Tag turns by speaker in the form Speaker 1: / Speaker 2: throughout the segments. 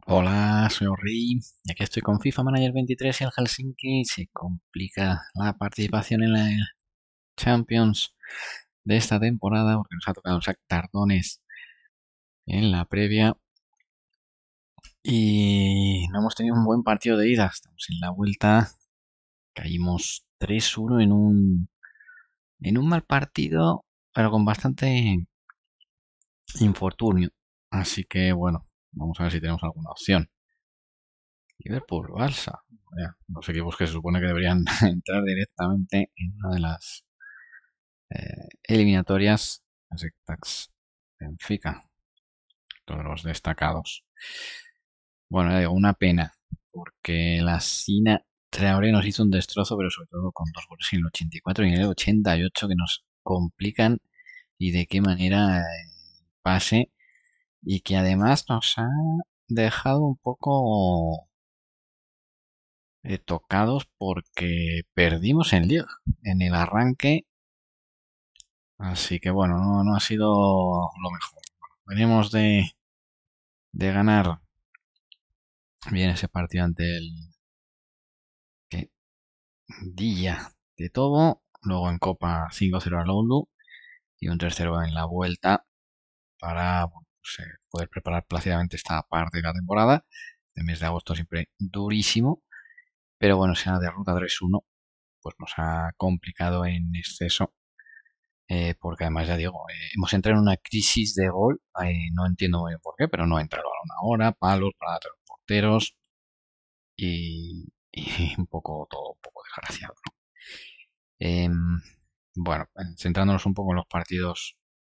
Speaker 1: Hola, soy Ori y aquí estoy con FIFA Manager 23 y el Helsinki se complica la participación en la Champions de esta temporada porque nos ha tocado el Shakhtar Donetsk en la previa y no hemos tenido un buen partido de ida. Estamos en la vuelta, caímos 3-1 en un mal partido, pero con bastante infortunio. Así que bueno, vamos a ver si tenemos alguna opción. Liverpool, Barça. Los equipos que se supone que deberían entrar directamente en una de las eliminatorias. Besiktas, Benfica, todos los destacados. Bueno, ya digo, una pena, porque la Sina Traoré nos hizo un destrozo, pero sobre todo con dos goles en el 84 y en el 88 que nos complican y de qué manera pase y que además nos ha dejado un poco tocados porque perdimos en Liga en el arranque, así que bueno, no ha sido lo mejor. Venimos de ganar bien ese partido ante el que Dilla de todo, luego en Copa 5-0 al Oulu y un 3-0 en la vuelta para bueno, pues, poder preparar plácidamente esta parte de la temporada. El mes de agosto siempre durísimo, pero bueno, esa derrota 3-1 pues nos ha complicado en exceso. Porque además ya digo, hemos entrado en una crisis de gol, no entiendo muy bien por qué, pero no entra el balón ahora, palos para los porteros y un poco todo un poco desgraciado, ¿no? Bueno, centrándonos un poco en los partidos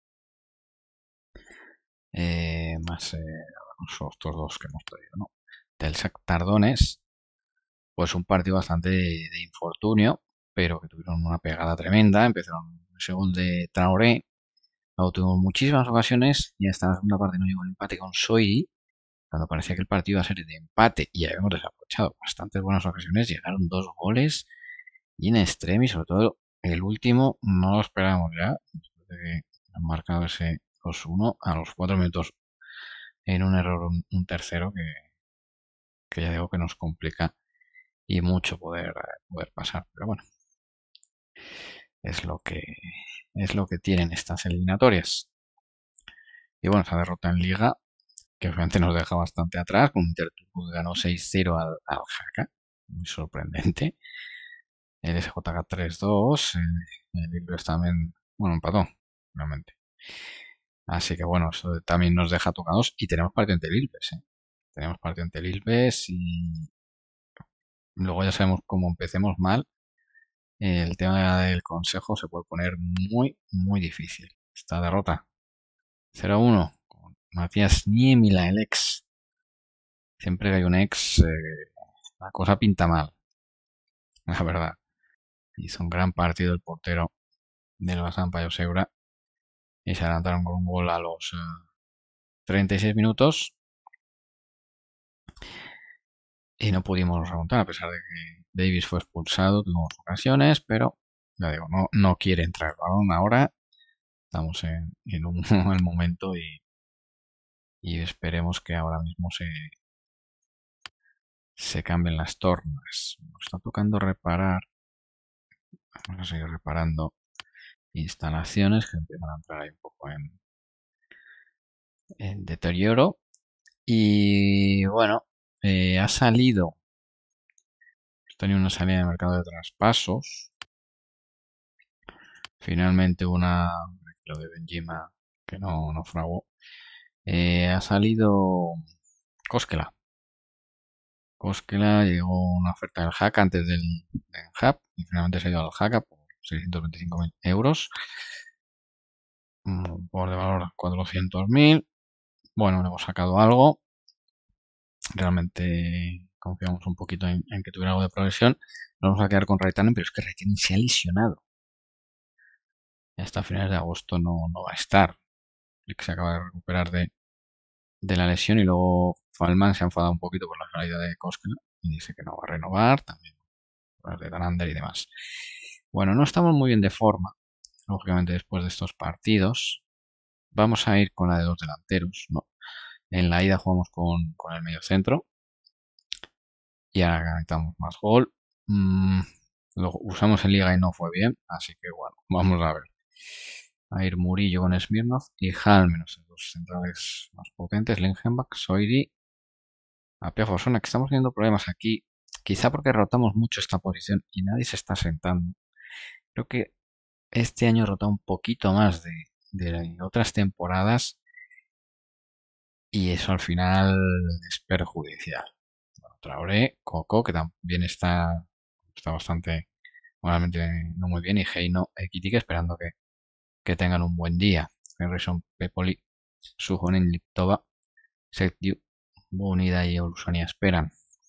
Speaker 1: más estos dos que hemos traído, ¿no? Del Shakhtar Donetsk, pues un partido bastante de infortunio, pero que tuvieron una pegada tremenda, empezaron el gol de Traoré. Luego tuvimos muchísimas ocasiones y hasta la segunda parte no llegó el empate con Soy. Cuando parecía que el partido iba a ser de empate y habíamos desaprovechado bastantes buenas ocasiones, llegaron dos goles y en extremis, sobre todo el último, no lo esperábamos ya, después de que han marcado ese 2-1 a los 4 minutos en un error, un tercero que ya digo que nos complica y mucho poder pasar. Pero bueno, es lo que es lo que tienen estas eliminatorias. Y bueno, esa derrota en Liga que obviamente nos deja bastante atrás, con un Interturbo que ganó 6-0 al Jaca, muy sorprendente. El SJK 3-2, el Ilves también, bueno, empató, realmente. Así que bueno, eso también nos deja tocados y tenemos partido ante el Ilves, ¿eh? Tenemos partido ante el Ilves y luego ya sabemos cómo empecemos mal. El tema del consejo se puede poner muy, muy difícil. Esta derrota 0-1 con Matías Niemila, el ex. Siempre que hay un ex, la cosa pinta mal, la verdad. Hizo un gran partido el portero del Basan Payo Segura y se adelantaron con un gol a los 36 minutos y no pudimos remontar a pesar de que Davis fue expulsado, tuvimos ocasiones, pero ya digo, no quiere entrar el balón ahora. Estamos en un mal momento y esperemos que ahora mismo se cambien las tornas. Nos está tocando reparar, vamos a seguir reparando instalaciones que empiezan a entrar ahí un poco en deterioro. Y bueno, ha salido, ha tenido una salida de mercado de traspasos. Finalmente lo de Benjima que no fraguó. Ha salido Koskela. Koskela llegó una oferta del Hack antes del Hub y finalmente se ha ido al Hack por 625.000 euros. Por de valor 400.000. Bueno, le hemos sacado algo. Realmente confiamos un poquito en que tuviera algo de progresión. Nos vamos a quedar con Raitanen, pero es que Raitanen se ha lesionado. Hasta finales de agosto no va a estar. El que se acaba de recuperar de la lesión y luego Falman se ha enfadado un poquito por la salida de Koskela y dice que no va a renovar, también por de Danander y demás. Bueno, no estamos muy bien de forma, lógicamente después de estos partidos. Vamos a ir con la de dos delanteros, ¿no? En la ida jugamos con el medio centro y ahora conectamos más gol. Lo usamos en liga y no fue bien, así que bueno, vamos a ver. A ir Murillo con Smirnov y Halmenos, los centrales más potentes, Lingenbach, Soiri, Apia Fosona, que estamos teniendo problemas aquí, quizá porque rotamos mucho esta posición y nadie se está sentando. Creo que este año rota un poquito más de otras temporadas y eso al final es perjudicial. Bueno, Traoré, Coco, que también está bastante, normalmente no muy bien, y Heino Ekitike esperando que tengan un buen día. Harrison, Pepoli, Suhonen, Liptova, Setdiu, Bonida y Olusonia esperan.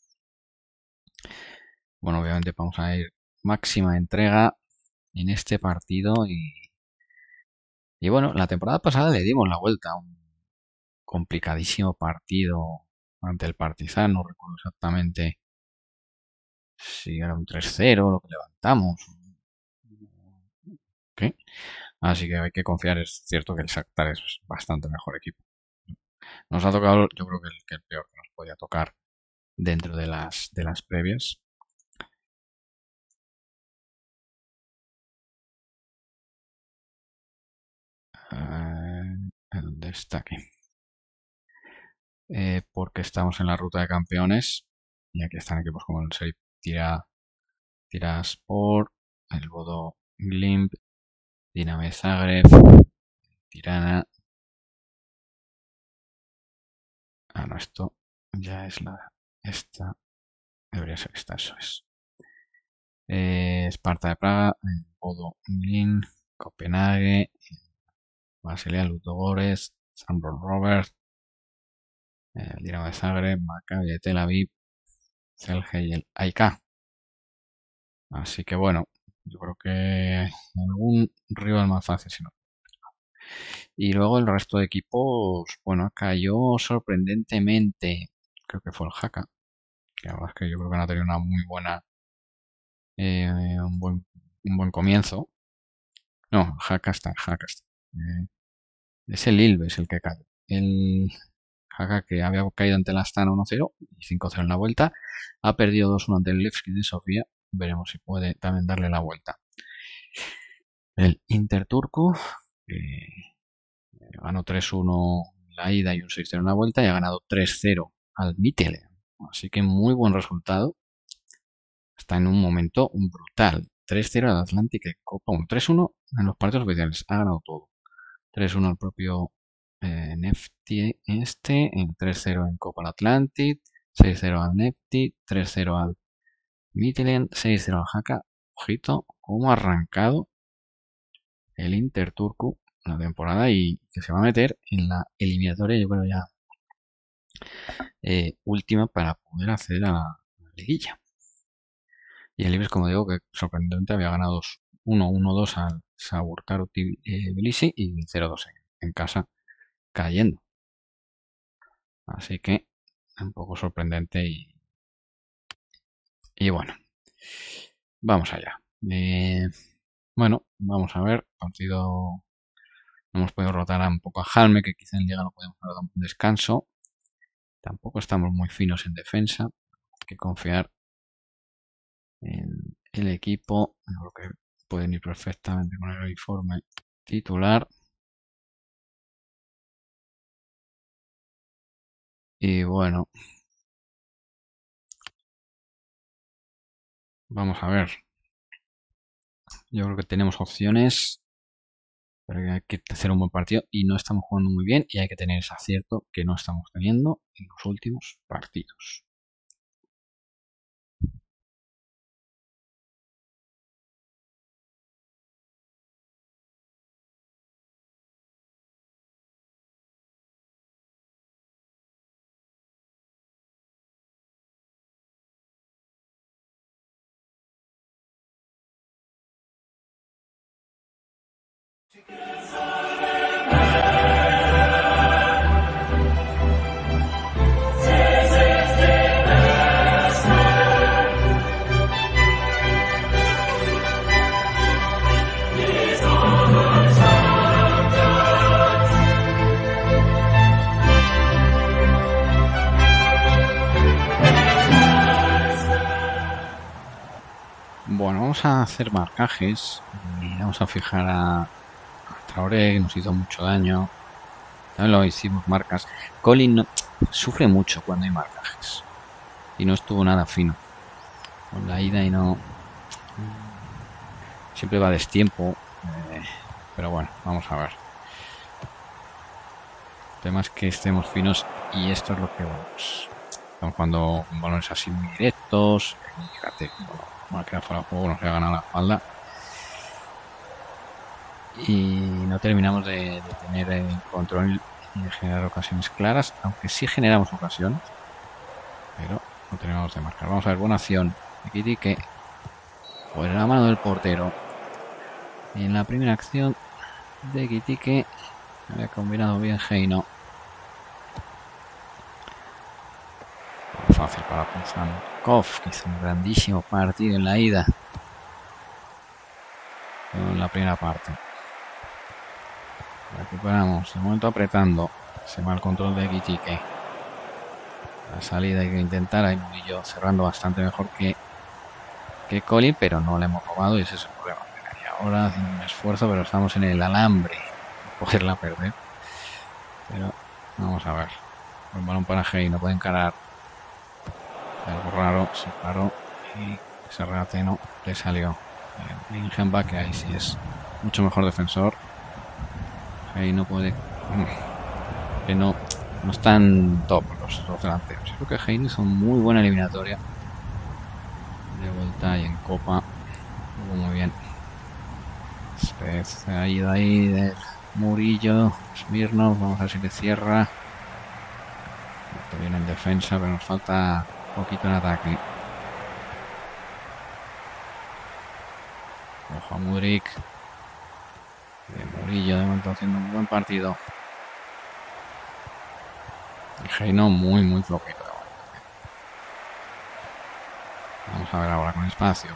Speaker 1: Bueno, obviamente vamos a ir máxima entrega en este partido y bueno, la temporada pasada le dimos la vuelta a un complicadísimo partido ante el Partizan, no recuerdo exactamente si era un 3-0 lo que levantamos. ¿Qué? Así que hay que confiar, es cierto que el Shakhtar es bastante mejor equipo. Nos ha tocado, yo creo que el peor que nos podía tocar dentro de las previas. ¿Dónde está aquí? Porque estamos en la ruta de campeones y aquí están equipos como el Serif Tiraspol, el Bodo Glimt, Dinamo Zagreb, Tirana. Ah, no, esto ya es esta. Debería ser esta, eso es. Esparta de Praga, el Bodo Glimt, Copenhague, Basilea Ludogorets, Sanborn Rovers, el Dinamo de Zagreb, Maccabi de Tel Aviv, Celje y el AIK. Así que bueno, yo creo que algún rival más fácil si no. Y luego el resto de equipos, bueno, cayó sorprendentemente. Creo que fue el Jaca, que la verdad es que yo creo que no ha tenido una muy buena, un buen comienzo. No, Jaca está. Es el Ilves el que cae. El Jaca, que había caído ante el Astana 1-0 y 5-0 en la vuelta, ha perdido 2-1 ante el Levski de Sofía. Veremos si puede también darle la vuelta. El Inter turco, que ganó 3-1 la ida y un 6-0 en la vuelta y ha ganado 3-0 al Midtjylland. Así que muy buen resultado. Está en un momento brutal. 3-0 al Atlantic Copa 1. 3-1 en los partidos oficiales. Ha ganado todo. 3-1 al propio Nefti en 3-0 en Copa Atlantic, 6-0 al Nefti, 3-0 al Midtjylland, 6-0 al Haka. Ojito, cómo ha arrancado el Inter Turku la temporada y que se va a meter en la eliminatoria, yo creo ya última para poder acceder a la liguilla. Y el Ibis, como digo, que sorprendentemente había ganado 1-1-2 al Saburkaro Tbilisi y 0-2 en casa cayendo. Así que un poco sorprendente y bueno, vamos allá. Bueno, vamos a ver, partido hemos podido rotar un poco a Halme, que quizá en liga no podemos dar un descanso. Tampoco estamos muy finos en defensa, hay que confiar en el equipo, porque pueden ir perfectamente con el uniforme titular. Y bueno, vamos a ver. Yo creo que tenemos opciones, pero hay que hacer un buen partido y no estamos jugando muy bien y hay que tener ese acierto que no estamos teniendo en los últimos partidos. Bueno, vamos a hacer marcajes y vamos a fijar a Traoré, que nos hizo mucho daño. También lo hicimos marcas. Colin sufre mucho cuando hay marcajes y no estuvo nada fino con la ida y no... Siempre va a destiempo, pero bueno, vamos a ver. El tema es que estemos finos y esto es lo que vamos. Estamos jugando con balones así muy directos. Fíjate, bueno, que fuera de juego nos ha ganado la espalda. Y no terminamos de tener el control y de generar ocasiones claras, aunque sí generamos ocasiones, pero no terminamos de marcar. Vamos a ver, buena acción de Kitty, pues la mano del portero. En la primera acción de Kitty había combinado bien Heino. Fácil para Puzankov, que hizo un grandísimo partido en la ida. En la primera parte. Recuperamos, de momento apretando. Se va el control de Kitty. La salida hay que intentar. Hay Murillo cerrando bastante mejor que Colin, pero no le hemos robado y ese es el problema. Y ahora haciendo un esfuerzo, pero estamos en el alambre. Poderla perder. Pero vamos a ver. Un balón para Hey, no puede encarar. Algo raro, se paró y ese regate no le salió. Lingenbach, que ahí sí es mucho mejor defensor. Ahí no puede. Que no están top los delanteros. Creo que Heine hizo muy buena eliminatoria de vuelta y en Copa. Jugó muy bien. Se ha ido ahí de Murillo, Smirnov. Vamos a ver si le cierra. Esto viene en defensa, pero nos falta un poquito en ataque. Ojo a Mudryk. Murillo de momento haciendo un buen partido. Y Heino muy flojito. Vamos a ver ahora con espacio.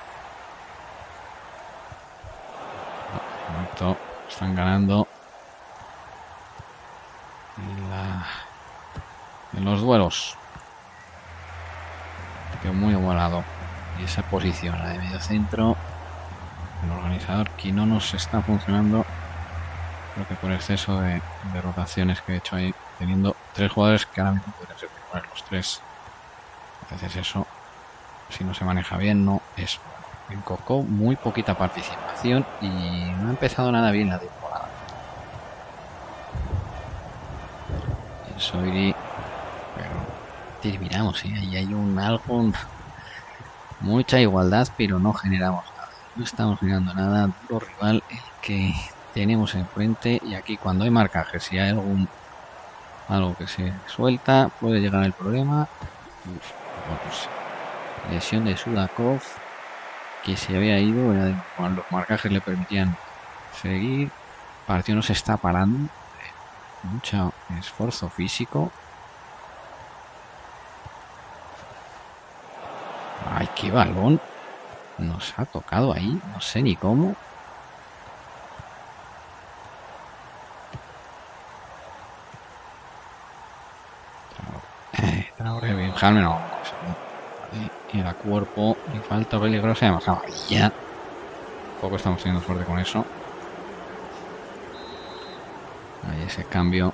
Speaker 1: De momento están ganando en los duelos. Que muy igualado. Y esa posición, la de medio centro, el organizador que no nos está funcionando. Creo que por exceso de rotaciones que he hecho ahí, teniendo tres jugadores que ahora mismo podrían ser titulares los tres. Entonces eso, si no se maneja bien, no es bueno. En Coco muy poquita participación y no ha empezado nada bien la temporada. En Soiri, pero terminamos, ¿sí? Ahí hay mucha igualdad, pero no generamos nada. No estamos generando nada. Duro rival el que tenemos enfrente, y aquí cuando hay marcajes, si hay algo que se suelta, puede llegar el problema. Pues, lesión de Sudakov, que se había ido, cuando los marcajes le permitían seguir. El partido no se está parando, mucho esfuerzo físico. Ay, qué balón nos ha tocado ahí, no sé ni cómo. Traoré, bien, Jaime no. Y a cuerpo y falta peligrosa, además amarilla. Poco estamos teniendo suerte con eso. Ahí ese cambio.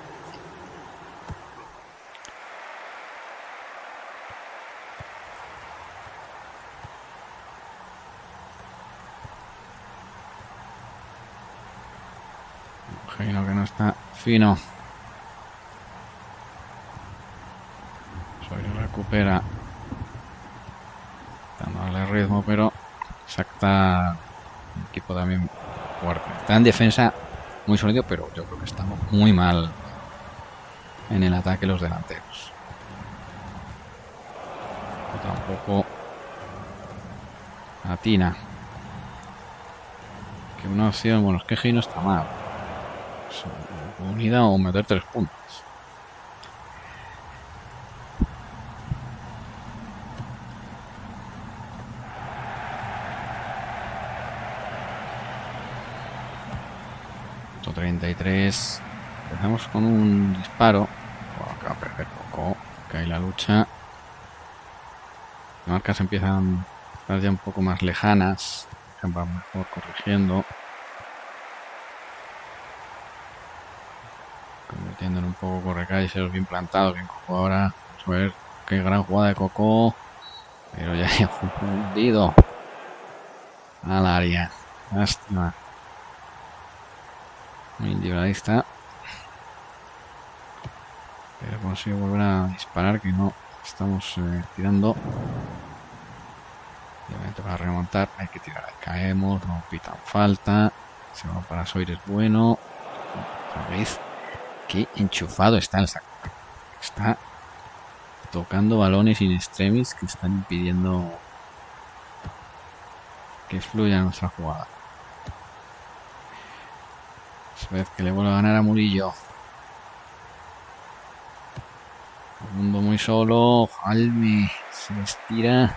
Speaker 1: Imagino que no está fino. Soy recupera. Dándole ritmo, pero exacta. Un equipo también fuerte. Está en defensa muy sólido, pero yo creo que estamos muy mal en el ataque los delanteros. Tampoco atina. Que una opción, bueno, es que G no está mal. Unida o meter 3 puntos. .33. Empezamos con un disparo. Bueno, que va a perder poco. Que hay la lucha. Las marcas empiezan Las ya un poco más lejanas. Va mejor corrigiendo. Convirtiendo en un poco correcalles, bien plantado, bien Coco ahora. Vamos a ver qué gran jugada de Coco. Pero ya he hundido al área. Lástima. Muy individualista. Pero consigo volver a disparar, que no estamos tirando. Obviamente para remontar hay que tirar. Ahí caemos, no pitan falta. Se va para Soir, es bueno. Otra vez. Qué enchufado está el saco. Está tocando balones in extremis que están impidiendo que fluya nuestra jugada. Vez que le vuelve a ganar a Murillo. El mundo muy solo. Jalmi se estira.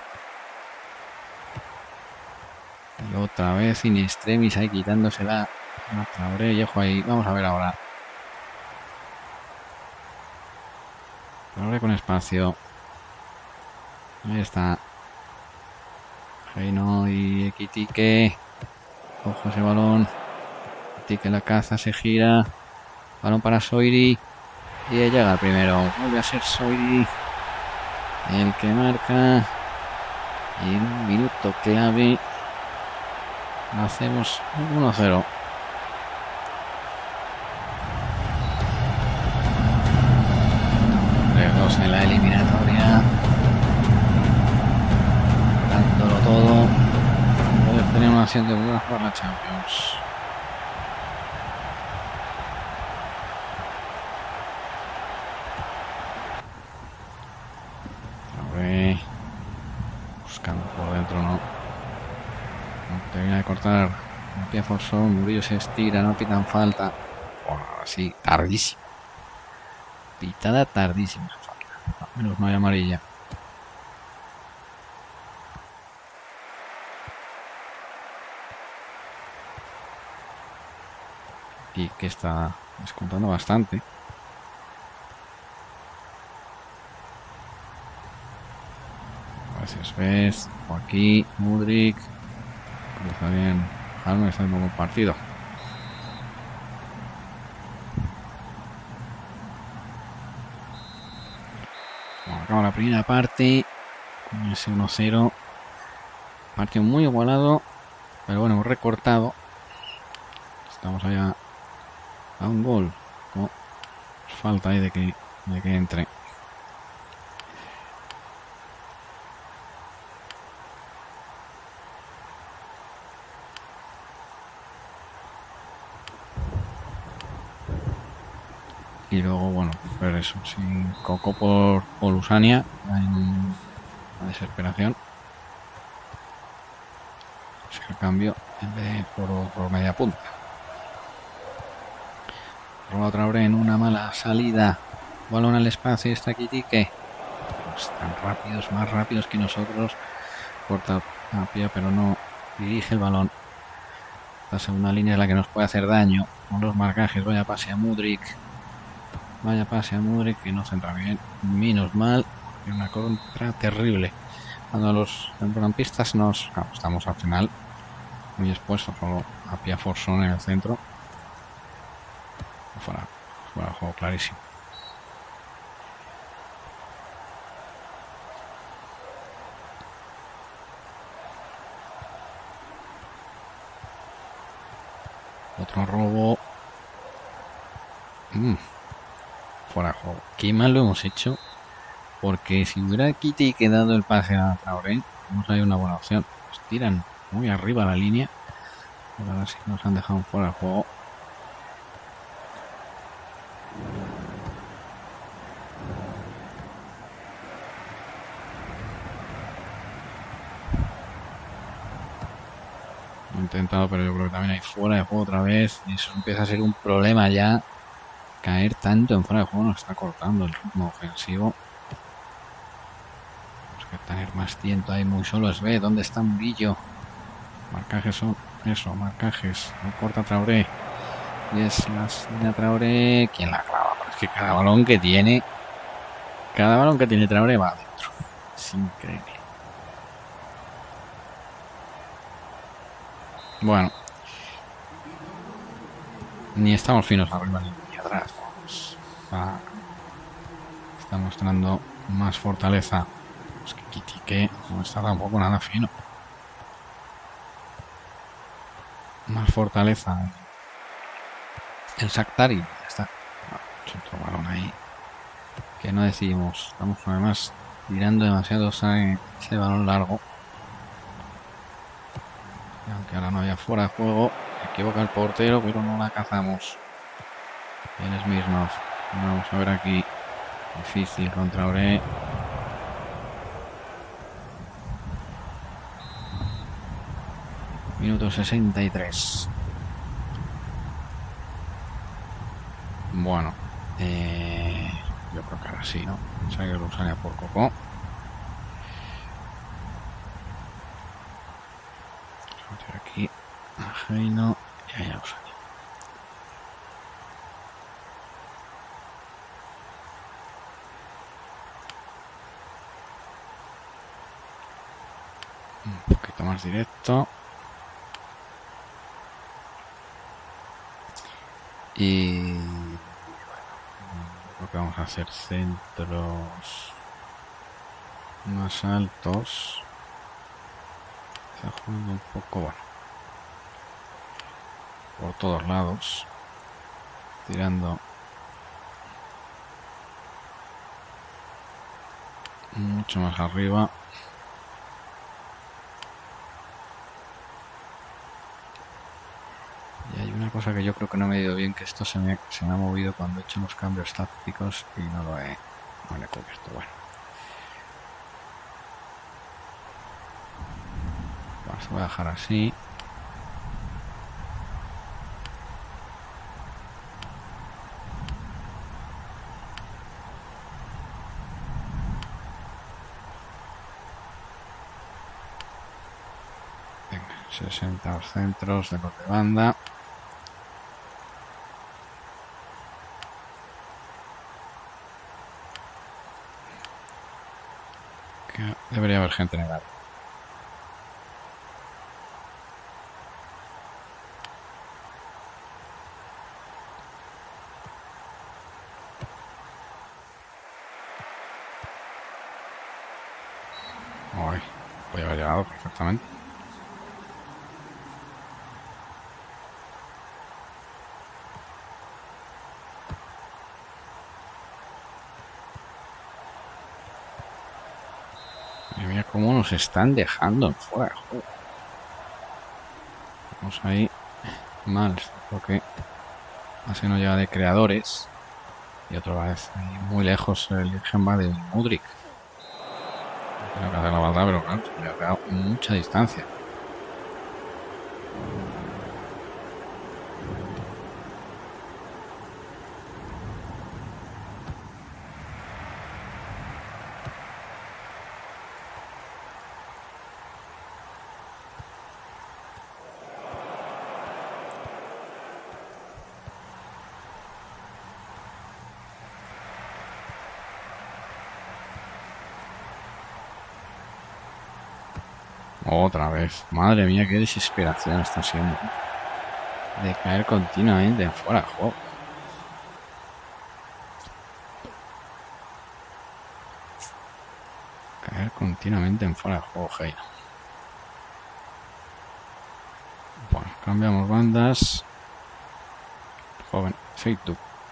Speaker 1: Y otra vez in extremis ahí quitándosela a Traoré y ojo ahí. Vamos a ver ahora. Traoré con espacio. Ahí está. Reino y Equitique. Ojo ese balón. Equitique la caza, se gira. Balón para Soiri. Y llega el primero. Vuelve a ser Soiri el que marca. Y en un minuto clave hacemos 1-0. Dos en la eliminatoria. Dándolo todo. Poder tener una acción de buena para la Champions. Buscando por dentro, no. Termina de cortar el pie Forsón. Murillo se estira, no pitan falta. Bueno, así, tardísimo. Pitada tardísima. Al menos no hay amarilla. Y que está descontando bastante. Gracias, ves. Por aquí, Mudryk. Cruza bien. Jalme está en un buen partido. Bueno, acaba la primera parte. Con ese 1-0. Partido muy igualado. Pero bueno, hemos recortado. Estamos allá a un gol. Oh, falta ahí de que entre. Y luego, bueno, ver eso. Sin Coco por Lusania en la desesperación. Así que el cambio en vez de por media punta. Roba Traoré en una mala salida. Balón al espacio. Está Equitique. Están rápidos, más rápidos que nosotros. Corta a pie, pero no dirige el balón. La segunda línea es la que nos puede hacer daño. Con los marcajes. Vaya pase a Mudryk. Vaya pase a Mudryk que no centra bien. Menos mal. Una contra terrible. Cuando los centrocampistas estamos al final muy expuestos. Solo a Pia Forsson en el centro. Fuera de juego clarísimo. Otro robo. Fuera de juego. Qué mal lo hemos hecho. Porque si hubiera Equitique dado el pase a Traoré, no hay una buena opción. Nos tiran muy arriba la línea. Ahora sí nos han dejado fuera de juego. He intentado, pero yo creo que también hay fuera de juego otra vez. Y eso empieza a ser un problema ya. Caer tanto en fuera de juego nos está cortando el ritmo ofensivo. Tenemos que tener más tiempo ahí muy solo. Es B. ¿Dónde está Murillo? Marcajes son eso, marcajes. No corta Traoré. Y es la seña Traoré. ¿Quién la clava? Pero es que cada balón que tiene Traoré va adentro. Es increíble. Bueno, ni estamos finos arriba ni atrás. Vamos. Está mostrando más fortaleza. Pues que Kitike no está tampoco nada fino. Más fortaleza el Shakhtar y ya está. Otro balón ahí que no decidimos. Estamos además tirando demasiado ese balón largo. Y aunque ahora no haya fuera de juego, se equivoca el portero, pero no la cazamos. Bien Smirnov. Vamos a ver aquí. Difícil contra Ore. Minuto 63. Bueno, yo creo que ahora sí, ¿no? Pensaba que lo usaría por Coco. Vamos a meter aquí a Heino y ahí lo usaría. Un poquito más directo. Y bueno, creo que vamos a hacer centros más altos. Está jugando un poco, bueno, por todos lados. Tirando mucho más arriba. Y hay una cosa que yo creo que no me he ido bien, que esto se me ha movido cuando he hecho los cambios tácticos y no lo he cubierto. Bueno, pues voy a dejar así. Venga, 60 centros de los de banda. Que debería haber gente en el área. Uy, voy a haber llegado perfectamente. Mira cómo nos están dejando en fuera de juego. Vamos ahí mal, porque así no llega de creadores. Y otra vez ahí muy lejos el Genba de Mudryk. Tengo que hacer la balda, pero claro, le ha dado mucha distancia. Otra vez. Madre mía, qué desesperación está siendo. De caer continuamente en fuera de juego. Caer continuamente en fuera de juego, Heino. Bueno, cambiamos bandas. Joven, Seitu.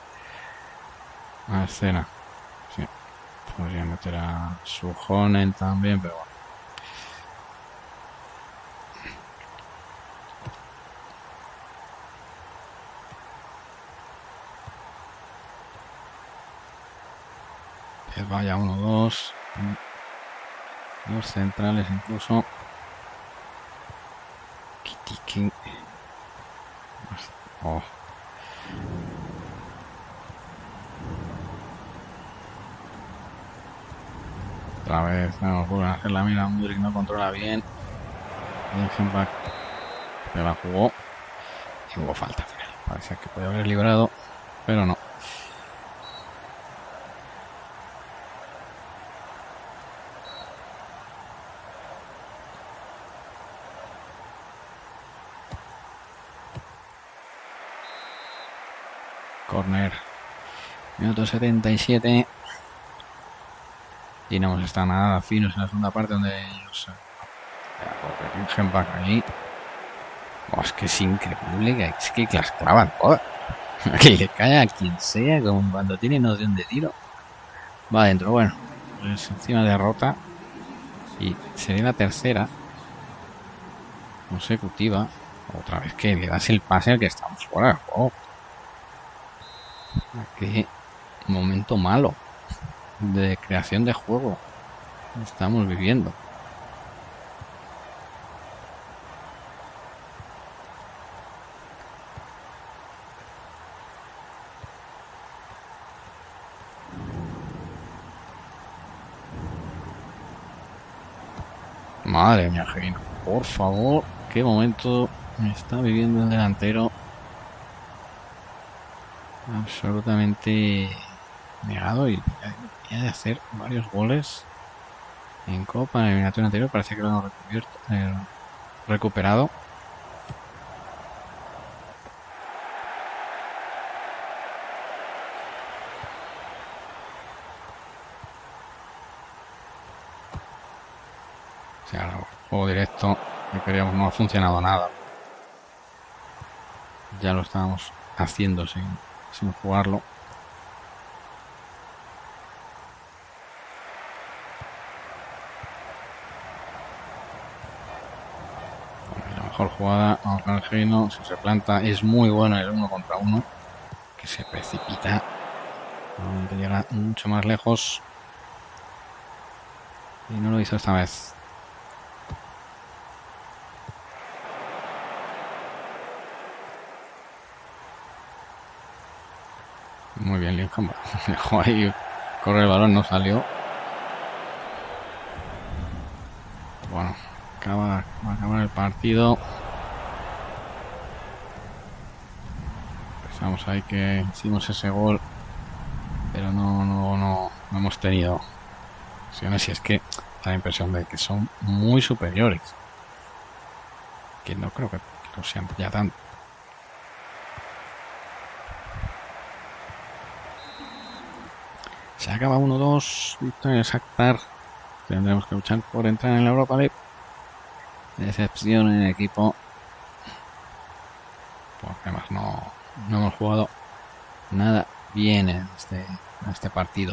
Speaker 1: A escena. Sí. Podría meter a Suhonen también, pero bueno. Vaya, uno, dos. Dos centrales incluso. Kitiki. Oh. Otra vez nos vuelven a hacer la mira. Mudryk no controla bien. Genbach se la jugó. Y hubo falta al final. Parecía que podía haber librado, pero no. Corner. Minuto 77. Y no está nada finos en la segunda parte donde ellos back ahí. Oh, es que es increíble que las clavan todas. Que le cae a quien sea como cuando tiene noción de tiro. Va adentro, bueno. Pues encima derrota. Y sería la tercera consecutiva. Otra vez que le das el pase al que estamos fuera. Oh. Qué momento malo de creación de juego estamos viviendo. Madre mía, Gino. Por favor, qué momento está viviendo el delantero. Absolutamente negado y ya de hacer varios goles en Copa, en el eliminatorio anterior. Parece que lo hemos recuperado. O sea, el juego directo que queríamos no ha funcionado nada. Ya lo estábamos haciendo sin jugarlo. Bueno, la mejor jugada, vamos con el Gino, si se planta, es muy bueno el 1 contra 1, que se precipita, normalmente llega mucho más lejos y no lo hizo esta vez. Muy bien, Linham. Dejó ahí, corre el balón, no salió. Bueno, va a acabar el partido. Pensamos ahí que hicimos ese gol, pero no hemos tenido opciones y es que da la impresión de que son muy superiores. Que no creo que lo sean ya tanto. Se acaba 1-2, victoria de Shakhtar. Tendremos que luchar por entrar en la Europa League. Decepción en el equipo. Porque además no hemos jugado nada bien en este partido.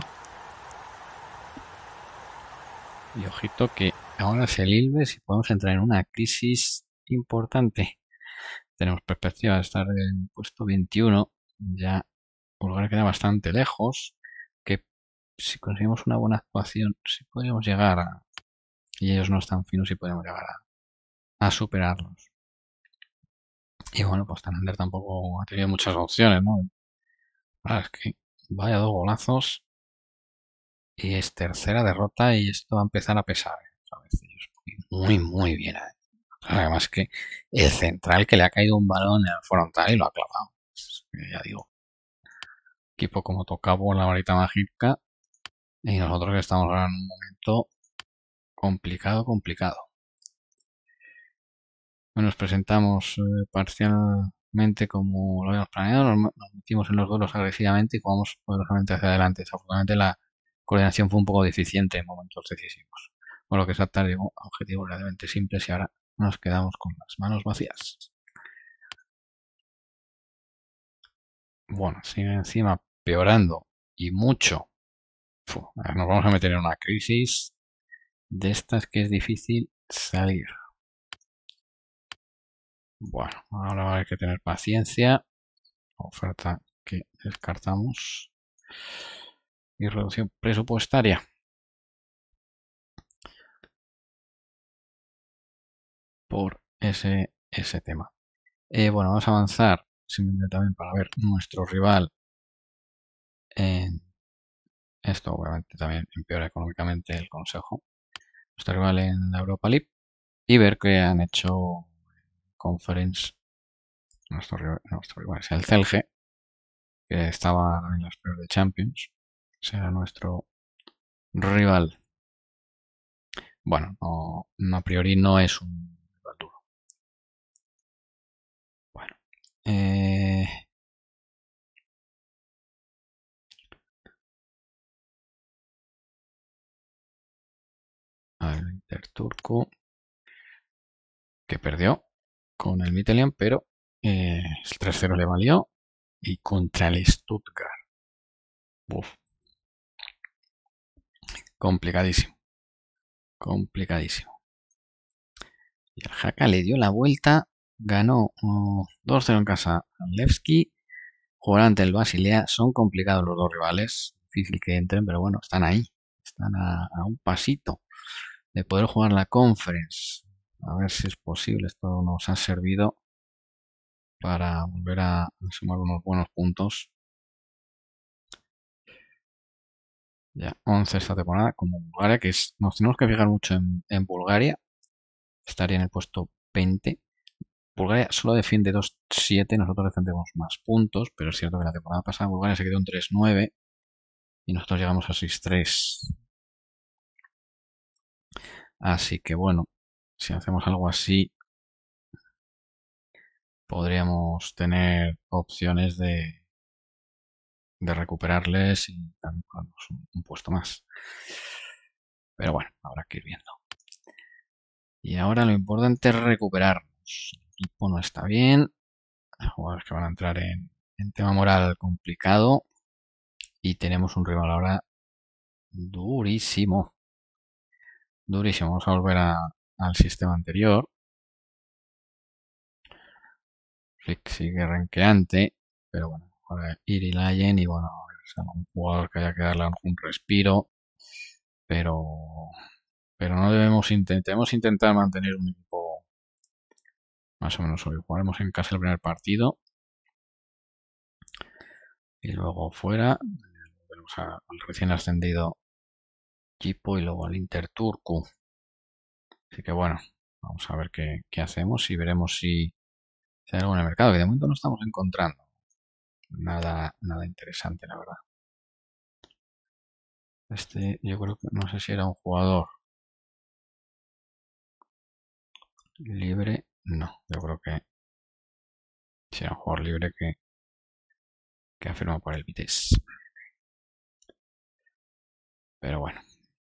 Speaker 1: Y ojito que ahora es el Ilves y podemos entrar en una crisis importante. Tenemos perspectiva de estar en el puesto 21. Ya un lugar queda bastante lejos. Que si conseguimos una buena actuación, sí podríamos llegar a... Y ellos no están finos y podemos llegar a superarlos. Y bueno, pues Tanander tampoco ha tenido muchas opciones, ¿no? Es que vaya dos golazos y es tercera derrota y esto va a empezar a pesar. Otra vez ellos muy bien. Además que el central que le ha caído un balón en el frontal y lo ha clavado. Ya digo, equipo como tocaba la varita mágica y nosotros que estamos ahora en un momento complicado. Bueno, nos presentamos parcialmente como lo habíamos planeado, nos metimos en los duelos agresivamente y jugamos poderosamente hacia adelante. Desafortunadamente la coordinación fue un poco deficiente en momentos decisivos. Bueno, lo que es Shakhtar llegó a objetivos realmente simples y ahora nos quedamos con las manos vacías. Bueno, sigue encima peorando y mucho. Nos vamos a meter en una crisis de estas que es difícil salir. Bueno, ahora va a haber que tener paciencia. Oferta que descartamos. Y reducción presupuestaria. Por ese tema. Bueno, vamos a avanzar simplemente también para ver nuestro rival en esto, obviamente también empeora económicamente el consejo. Nuestro rival en la Europa League y ver qué han hecho Conference. Nuestro rival es el Celje, que estaba en las peores de Champions. Será nuestro rival. Bueno, no, a priori no es un rival duro. Bueno, el Interturku, que perdió con el Midtjylland, pero el 3-0 le valió. Y contra el Stuttgart. Uf, complicadísimo. Complicadísimo. Y el Haka le dio la vuelta. Ganó 2-0 en casa a Levski. Jugará ante el Basilea. Son complicados los dos rivales. Difícil que entren, pero bueno, están ahí. Están a un pasito de poder jugar la Conference. A ver si es posible. Esto nos ha servido para volver a sumar unos buenos puntos. Ya 11 esta temporada, como Bulgaria, nos tenemos que fijar mucho en Bulgaria. Estaría en el puesto 20. Bulgaria solo defiende 2-7, nosotros defendemos más puntos, pero es cierto que la temporada pasada Bulgaria se quedó en 3-9 y nosotros llegamos a 6-3. Así que bueno, si hacemos algo así, podríamos tener opciones de recuperarles y darnos un puesto más. Pero bueno, habrá que ir viendo. Y ahora lo importante es recuperarnos. El equipo no está bien. Hay jugadores que van a entrar en tema moral complicado. Y tenemos un rival ahora durísimo. Durísimo. Vamos a volver al sistema anterior. Flick sigue renqueante. Pero bueno, ahora Irilayen y bueno, es un jugador que haya que darle un respiro. Pero no debemos intentar mantener un equipo más o menos hoy. Jugaremos en casa el primer partido. Y luego fuera. Volvemos al recién ascendido equipo y luego al Interturku. Así que bueno, vamos a ver qué hacemos y veremos si hay algo en el mercado, que de momento no estamos encontrando nada interesante, la verdad. Este, yo creo que no sé si era un jugador libre. No, yo creo que si era un jugador libre que ha firmado por el Vitesse. Pero bueno.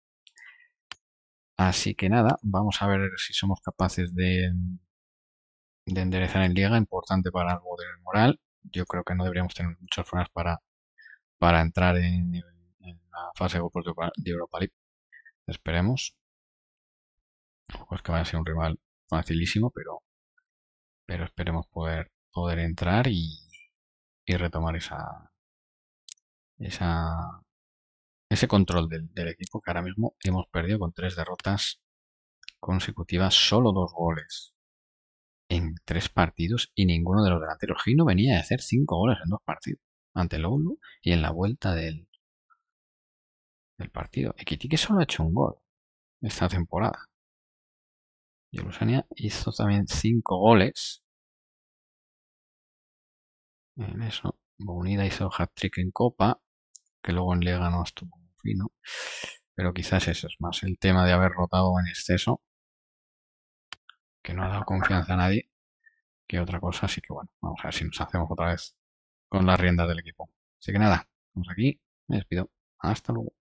Speaker 1: Así que nada, vamos a ver si somos capaces de enderezar en liga, importante para algo del moral. Yo creo que no deberíamos tener muchos problemas para entrar en la fase de grupos de Europa League. Esperemos. Pues que vaya a ser un rival facilísimo, pero esperemos poder entrar y retomar ese control del equipo que ahora mismo hemos perdido con 3 derrotas consecutivas, solo 2 goles en 3 partidos y ninguno de los delanteros. Gino venía de hacer 5 goles en 2 partidos ante el Oulu y en la vuelta del partido. Ekitike solo ha hecho un gol esta temporada. Y Lusania hizo también 5 goles en eso. Bonida hizo hat-trick en Copa, que luego en Liga no estuvo muy fino. Pero quizás eso es más el tema de haber rotado en exceso, que no ha dado confianza a nadie, que otra cosa. Así que bueno, vamos a ver si nos hacemos otra vez con las riendas del equipo. Así que nada, vamos aquí, me despido. Hasta luego.